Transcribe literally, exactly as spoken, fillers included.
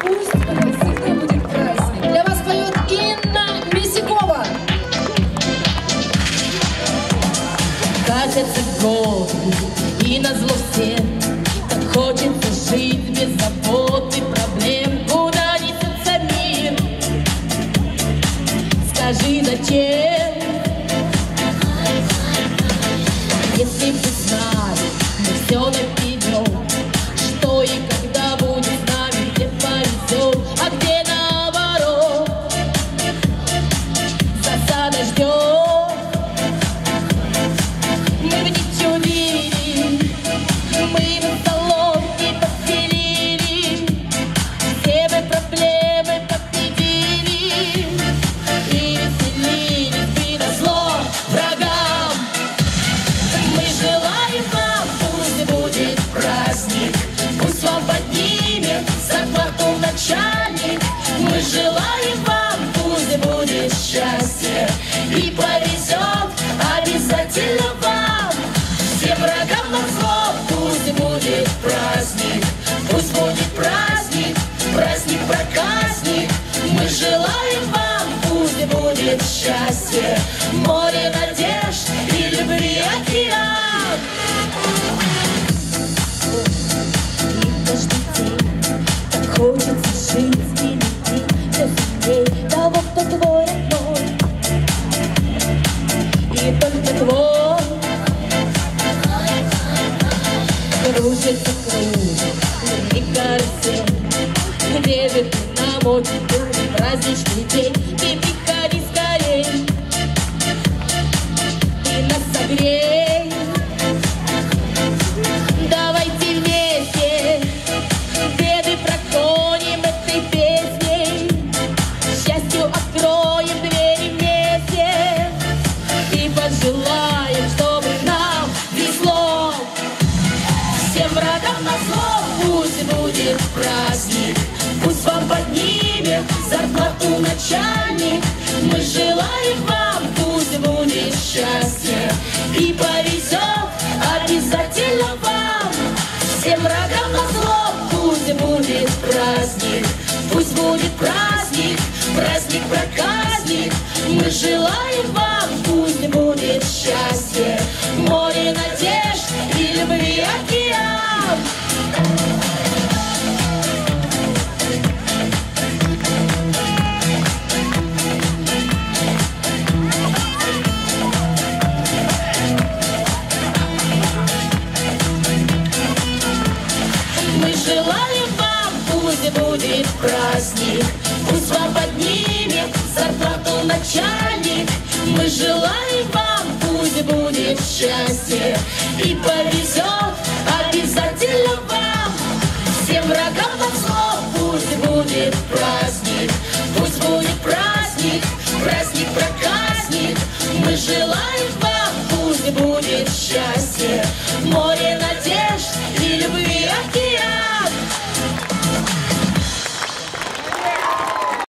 Пусть всегда будет праздник. Для вас поет Инна Мисякова. Катятся годы, и назло всем, так хочется жить без забот и проблем. Куда несется мир? Скажи, зачем? Если бы знали, мы все наперед, что и когда будет с нами, где повезет, а где наоборот засада ждет. Мы в ничего видели, мы в столом не подселили, все мы проблемы победили и веселились бы назло врагам. Мы желаем вам, пусть будет праздник, пусть вам поднимет зарплату начальник. Мы желаем вам, пусть будет счастье и повезет обязательно вам. Всем врагам назло, пусть будет праздник, пусть будет праздник, праздник проказник. Мы желаем вам, пусть будет счастье, море надежд и любви океан. И каждый день так хочется жить и любить все сильней того, кто твой родной, и только твой. Кружится круг, и карусель, где же ты нам очень нужен праздничный день. Ты приходи скорей, ты нас согрей. Давайте вместе беды прогоним этой песней, счастью откроем двери вместе и пожелаем, чтобы нам везло. Всем врагам назло, пусть будет праздник, пусть вам поднимет зарплату начальник. Мы желаем вам, пусть будет счастье и повезет обязательно вам. Всем врагам назло, пусть будет праздник, пусть будет праздник, праздник проказник. Мы желаем вам, пусть будет счастье, море надежд и любви океан. Мы желаем вам, пусть будет праздник, пусть вам поднимет зарплату начальник. Мы желаем вам, пусть будет счастье и повезет обязательно вам. Всем врагам назло, пусть будет праздник.